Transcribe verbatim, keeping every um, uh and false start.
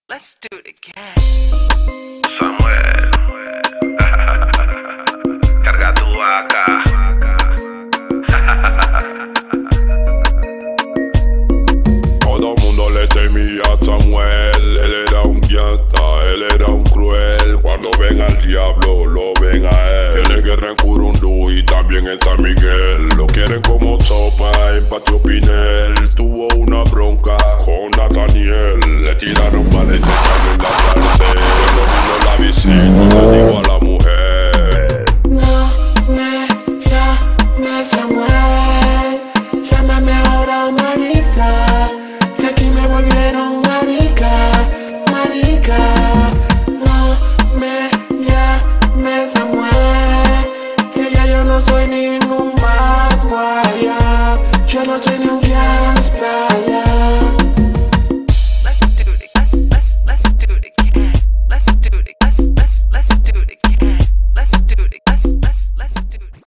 Let's do it again. Samuel, carga tu vaca. Todo mundo le temía a Samuel. Él era un gangsta, él era un cruel. Cuando ven al diablo, lo ven a él. Tiene guerra en Curundú y también en San Miguel. Lo quieren como sopa en Patio Pinel. Tuvo una bronca con Nathaniel. Le tiraron maletas en la cárcel. Cuando vino la visita, le dijo a la mujer: No me llames Samuel, llámame ahora Marisa, que aquí me volvieron marica, marica. No me llames Samuel, que ya yo no soy ningún bad boy, ya. Yo no soy ni un gangsta, ya. Let's do it. Let's let's let's do it again. Let's do it again.